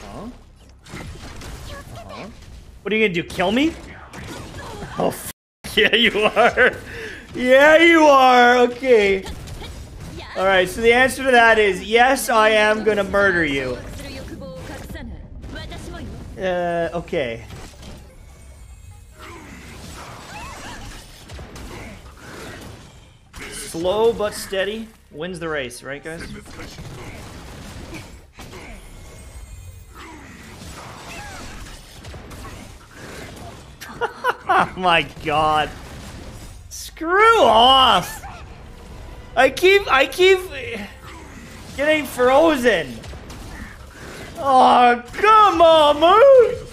What are you gonna do? Kill me? Oh, f yeah, you are. Yeah, you are. Okay. All right. So the answer to that is yes. I am gonna murder you. Okay. Slow but steady wins the race, right, guys? Oh my god. Screw off. I keep getting frozen. Oh, come on, move.